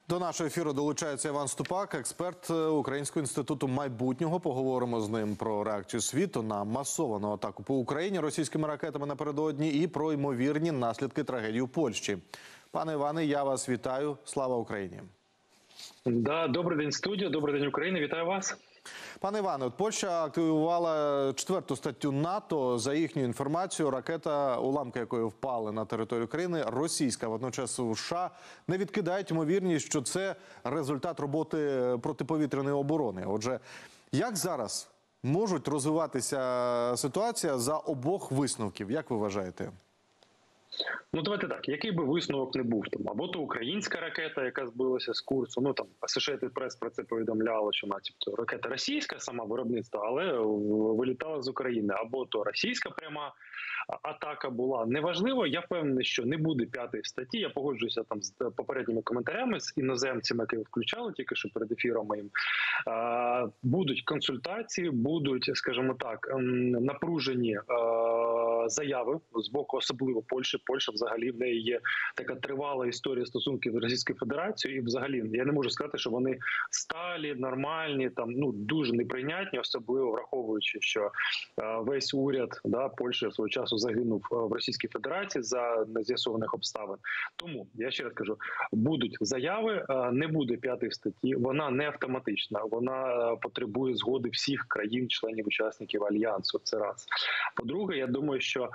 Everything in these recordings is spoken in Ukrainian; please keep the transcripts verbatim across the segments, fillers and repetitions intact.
До нашого ефіру долучається Іван Ступак, експерт Українського інституту майбутнього. Поговоримо з ним про реакцію світу на масовану атаку по Україні російськими ракетами напередодні і про ймовірні наслідки трагедії у Польщі. Пане Іване, я вас вітаю. Слава Україні! Да, добрий день, студія, добрий день, Україна. Вітаю вас. Пане Іване, от Польща активувала четверту статтю НАТО. За їхньою інформацією, ракета, уламки якої впали на територію країни, російська, водночас США не відкидають ймовірність, що це результат роботи протиповітряної оборони. Отже, як зараз можуть розвиватися ситуація за обох висновків? Як ви вважаєте? Ну, давайте так, який би висновок не був там, або то українська ракета, яка збилася з курсу, ну там Associated Press про це повідомляло, що начебто ракета російська, сама виробництва, але вилітала з України, або то російська пряма атака була. Неважливо, я впевнений, що не буде п'ятої статті, я погоджуюся там з попередніми коментарями, з іноземцями, які включали тільки що перед ефіром моїм. Будуть консультації, будуть, скажімо так, напружені заяви з боку особливо Польщі. Польща взагалі в неї є така тривала історія стосунків з Російською Федерацією, і взагалі я не можу сказати, що вони сталі, нормальні, там ну дуже неприйнятні, особливо враховуючи, що весь уряд да Польщі свого часу загинув в Російській Федерації за нез'ясованих обставин. Тому я ще раз кажу, будуть заяви, не буде п'ятої статті, вона не автоматична, вона потребує згоди всіх країн-членів учасників альянсу. Це раз. По-друге, я думаю, що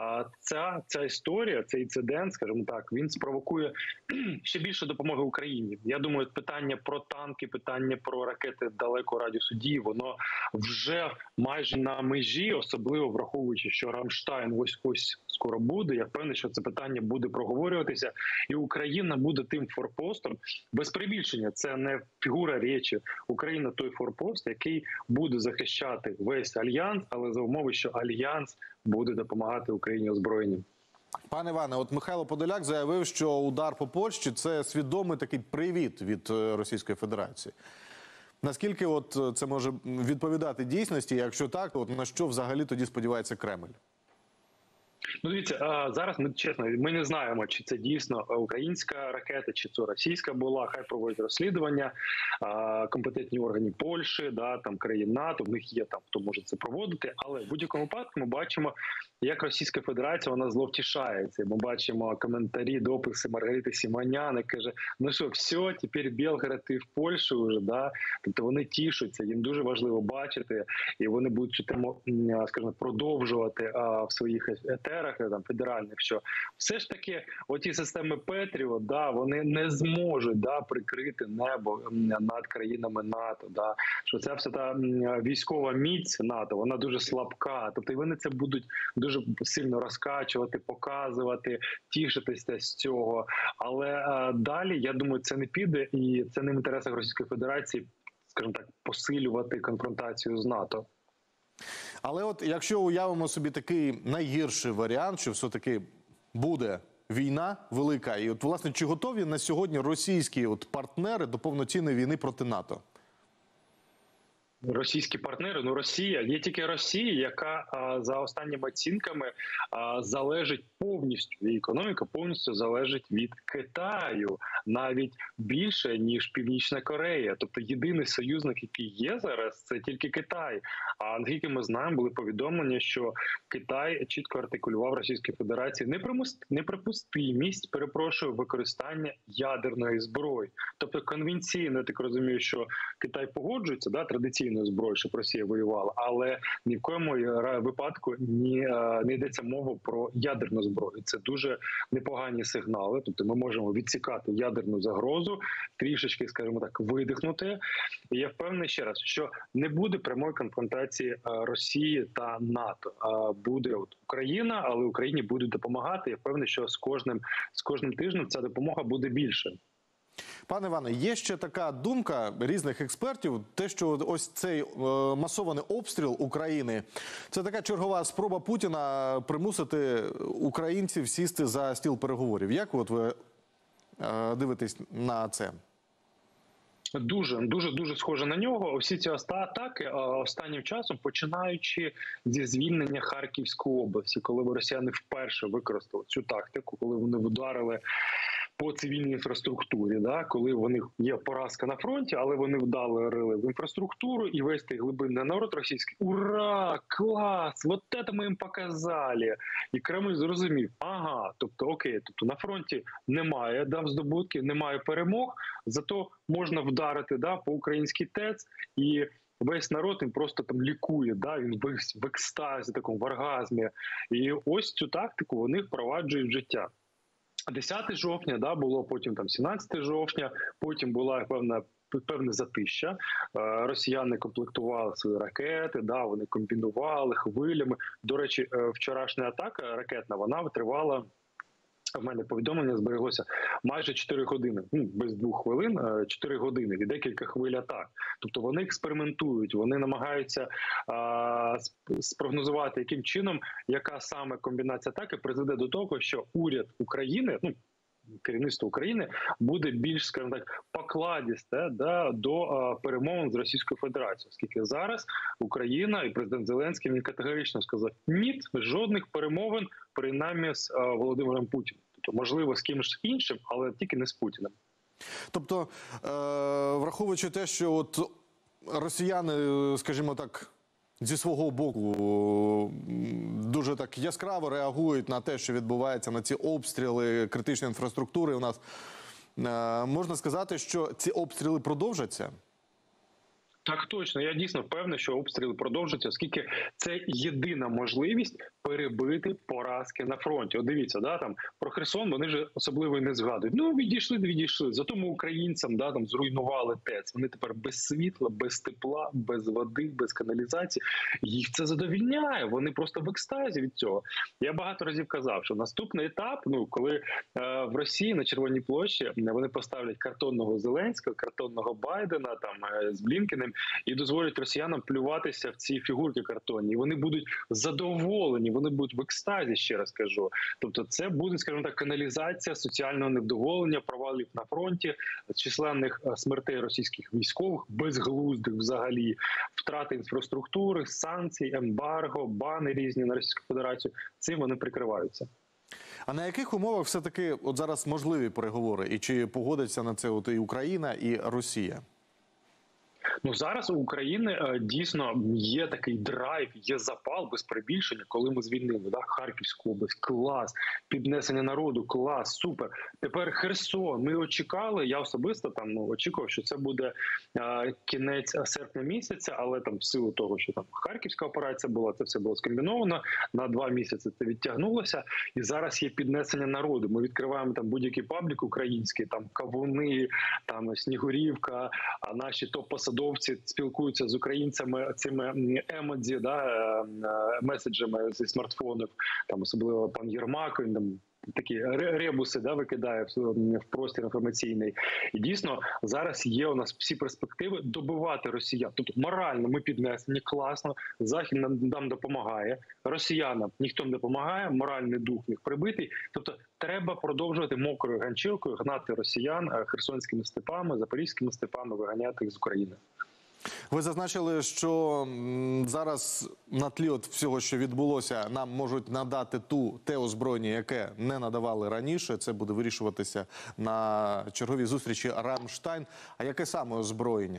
ця ця історія, цей інцидент, скажімо так, він спровокує ще більше допомоги Україні. Я думаю, питання про танки, питання про ракети далекого радіусу дії, воно вже майже на межі, особливо враховуючи, що Рамштайн ось-ось скоро буде. Я впевнений, що це питання буде проговорюватися, і Україна буде тим форпостом. Без перебільшення, це не фігура речі. Україна той форпост, який буде захищати весь альянс, але за умови, що альянс буде допомагати Україні озброєнням. Пане Іване, от Михайло Подоляк заявив, що удар по Польщі – це свідомий такий привіт від Російської Федерації. Наскільки от це може відповідати дійсності? Якщо так, от на що взагалі тоді сподівається Кремль? Ну, дивіться, зараз ми, чесно, ми не знаємо, чи це дійсно українська ракета, чи це російська була. Хай проводять розслідування, компетентні органи Польщі, да, там країн НАТО, в них є там, хто може це проводити. Але в будь-якому випадку ми бачимо, як Російська Федерація, вона зловтішається. Ми бачимо коментарі, дописи Маргарити Сімонян, яка каже, ну що, все, тепер Білгород і в Польщу вже, да? Тобто вони тішуться, їм дуже важливо бачити, і вони будуть, скажімо, продовжувати в своїх етерах, там, федеральних, що все ж таки оті системи Петріот, да, вони не зможуть да, прикрити небо над країнами НАТО, да, що ця вся та військова міць НАТО, вона дуже слабка, тобто і вони це будуть дуже сильно розкачувати, показувати, тішитися з цього, але а, далі, я думаю, це не піде, і це не в інтересах Російської Федерації, скажімо так, посилювати конфронтацію з НАТО. Але от якщо уявимо собі такий найгірший варіант, що все-таки буде війна велика, і от, власне, чи готові на сьогодні російські от партнери до повноцінної війни проти НАТО? Російські партнери, ну Росія, є тільки Росія, яка а, за останніми оцінками а, залежить повністю, її економіка повністю залежить від Китаю, навіть більше, ніж Північна Корея. Тобто єдиний союзник, який є зараз, це тільки Китай. А наскільки ми знаємо, були повідомлення, що Китай чітко артикулював Російській Федерації неприпустимість, перепрошую, використання ядерної зброї. Тобто конвенційно, я так розумію, що Китай погоджується, да, традиційно зброю, щоб Росія воювала, але ні в коєму випадку ні, не йдеться мова про ядерну зброю. Це дуже непогані сигнали, тобто ми можемо відсікати ядерну загрозу, трішечки, скажімо так, видихнути. І я впевнений ще раз, що не буде прямої конфронтації Росії та НАТО. Буде от Україна, але Україні будуть допомагати. Я впевнений, що з кожним, з кожним тижнем ця допомога буде більше. Пане Іване, є ще така думка різних експертів, те, що ось цей е, масований обстріл України – це така чергова спроба Путіна примусити українців сісти за стіл переговорів. Як от ви е, дивитесь на це? Дуже, дуже, дуже схоже на нього. Всі ці атаки останнім часом, починаючи зі звільнення Харківської області, коли росіяни вперше використали цю тактику, коли вони вдарили по цивільній інфраструктурі, да, коли в них є поразка на фронті, але вони вдало рили в інфраструктуру, і весь той глибинний народ російський: ура, клас, вот это ми їм показали. І Кремль зрозумів: ага, тобто окей, тобто на фронті немає да, здобутків, немає перемог, зато можна вдарити да, по українській ТЕЦ, і весь народ він просто там лікує, да, він в, в екстазі, такому в оргазмі. І ось цю тактику вони впроваджують в життя. десяте жовтня, да, було, потім там сімнадцяте жовтня, потім була певна певне затища. Е, Росіяни комплектували свої ракети, да, вони комбінували хвилями. До речі, е, вчорашня атака ракетна, вона тривала, в мене повідомлення збереглося, майже чотири години, ну, без двох хвилин, чотири години і декілька хвиль атак. Тобто вони експериментують, вони намагаються а, спрогнозувати, яким чином, яка саме комбінація атаки призведе до того, що уряд України, ну, керівництво України буде більш, скажімо так, покладісте да, до а, перемовин з Російською Федерацією. Оскільки зараз Україна і президент Зеленський він категорично сказав: ні, жодних перемовин, принаймні з а, Володимиром Путіним. Тобто, можливо, з кимось іншим, але тільки не з Путіним. Тобто, е- враховуючи те, що от росіяни, скажімо так, зі свого боку дуже так яскраво реагують на те, що відбувається, на ці обстріли критичної інфраструктури у нас, е- можна сказати, що ці обстріли продовжаться? Так точно, я дійсно впевнений, що обстріли продовжаться, оскільки це єдина можливість перебити поразки на фронті. От дивіться, да, там про Херсон вони вже особливо і не згадують. Ну, відійшли, відійшли. Зато ми українцям да, там, зруйнували ТЕЦ. Вони тепер без світла, без тепла, без води, без каналізації. Їх це задовільняє, вони просто в екстазі від цього. Я багато разів казав, що наступний етап, ну, коли е, в Росії на Червоній площі вони поставлять картонного Зеленського, картонного Байдена там е, з Блінкеним, і дозволять росіянам плюватися в ці фігурки картонні. І вони будуть задоволені, вони будуть в екстазі, ще раз кажу. Тобто це буде, скажімо так, каналізація соціального невдоволення, провалів на фронті, численних смертей російських військових, безглуздих взагалі, втрати інфраструктури, санкцій, ембарго, бани різні на Російську Федерацію. Цим вони прикриваються. А на яких умовах все-таки от зараз можливі переговори? І чи погодиться на це от і Україна, і Росія? Ну, зараз у України е, дійсно є такий драйв, є запал без перебільшення, коли ми звільнили да? Харківську область, клас, піднесення народу, клас, супер. Тепер Херсон, ми очікали, я особисто там ну, очікував, що це буде е, кінець серпня місяця, але там в силу того, що там Харківська операція була, це все було скомбіновано, на два місяці це відтягнулося, і зараз є піднесення народу. Ми відкриваємо там будь-який паблік український, там Кавуни, там Снігурівка, а наші топ-посадовці спілкуються з українцями цими емодзі, да, меседжами зі смартфонів, там особливо пан Єрмак, він там такі ребуси да, викидає в, в простір інформаційний. І дійсно зараз є у нас всі перспективи добивати росіян. Тобто морально ми піднесені, класно, Захід нам, нам допомагає, росіянам ніхто не допомагає, моральний дух їх прибитий. Тобто треба продовжувати мокрою ганчіркою гнати росіян херсонськими степами, запорізькими степами, виганяти їх з України. Ви зазначили, що зараз на тлі от всього, що відбулося, нам можуть надати ту те озброєння, яке не надавали раніше. Це буде вирішуватися на черговій зустрічі Рамштайн. А яке саме озброєння?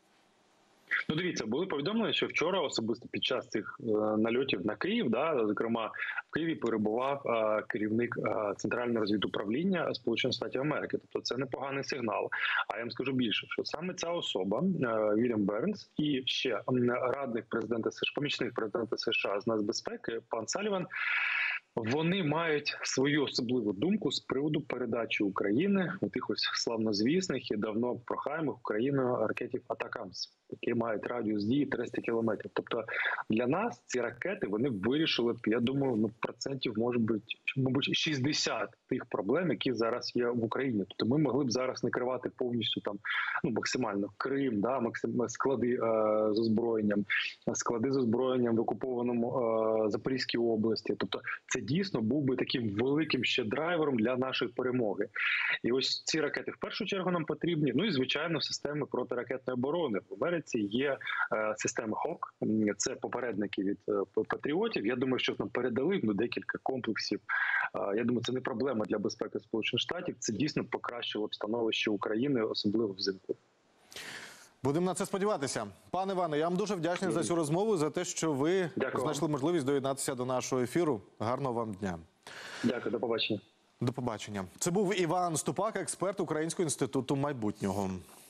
Ну, дивіться, були повідомлення, що вчора особисто під час цих е, нальотів на Київ, да, зокрема, в Києві перебував е, керівник е, Центрального розвідуправління Сполучених Штатів Америки. Тобто це непоганий сигнал. А я вам скажу більше, що саме ця особа, е, Вільям Бернс, і ще радник президента США, помічник президента США з нацбезпеки, пан Саліван, вони мають свою особливу думку з приводу передачі України у тих ось славнозвісних і давно прохаємих Україною ракетів «Атакамс», які мають радіус дії триста кілометрів. Тобто для нас ці ракети, вони вирішили б, я думаю, ну, процентів, може бути, мабуть, шістдесят тих проблем, які зараз є в Україні. Тобто ми могли б зараз накривати повністю там, ну, максимально Крим, да, максим... склади е... з озброєнням, склади з озброєнням в окупованому е... Запорізькій області. Тобто це дійсно був би таким великим ще драйвером для нашої перемоги. І ось ці ракети в першу чергу нам потрібні, ну і, звичайно, системи протиракетної оборони. В Америці Америці є е, системи ХОК. Це попередники від е, патріотів. Я думаю, що нам передали ну, декілька комплексів. Е, я думаю, це не проблема для безпеки Сполучених Штатів. Це дійсно покращило б становище України, особливо взимку. Будемо на це сподіватися. Пане Іване, я вам дуже вдячний за цю розмову, за те, що ви Дякую знайшли вам. можливість доєднатися до нашого ефіру. Гарного вам дня. Дякую, до побачення. До побачення. Це був Іван Ступак, експерт Українського інституту майбутнього.